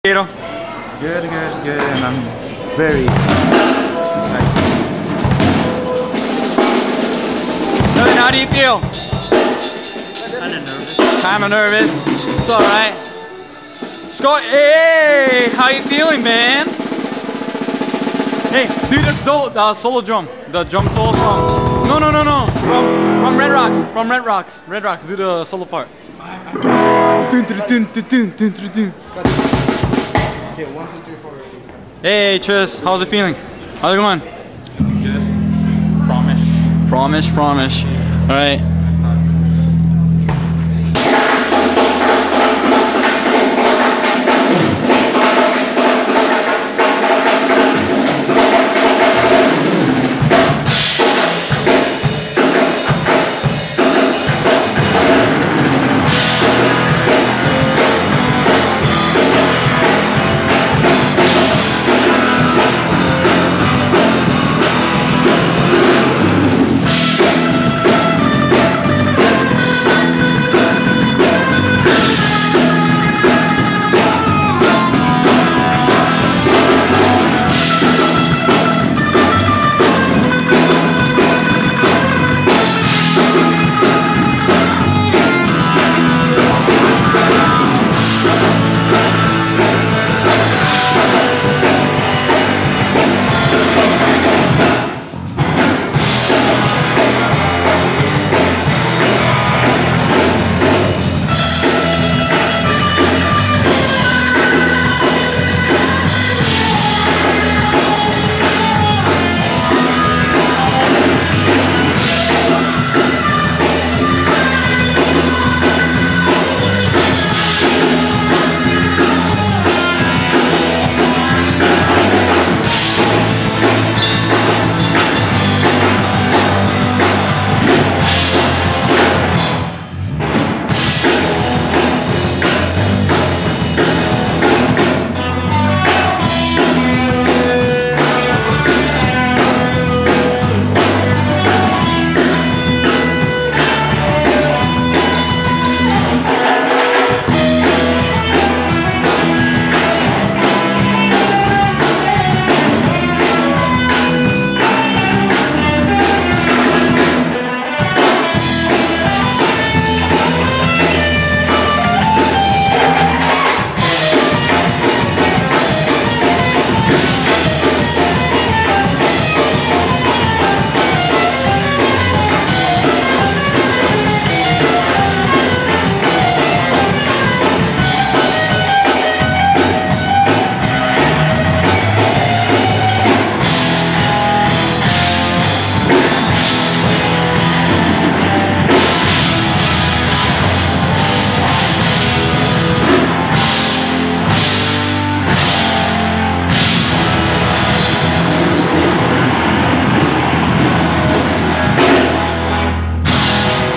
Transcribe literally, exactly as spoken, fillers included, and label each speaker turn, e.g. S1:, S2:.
S1: Good,
S2: good, good, and I'm very excited.
S1: Dylan, how do you feel?
S3: Kinda nervous.
S1: Kinda nervous. It's alright. Scott, hey, how you feeling, man? Hey, do the, the, the solo drum. The drum solo from, no, no, no, no, from, from Red Rocks, from Red Rocks, Red Rocks, do the solo part. Dun, dun, dun, dun, dun, dun, dun, dun.
S2: Okay, one, two, three, four.
S1: Hey, Tris, how's it feeling? How's it going?
S3: Good. Promise.
S1: Promise, promise. All right.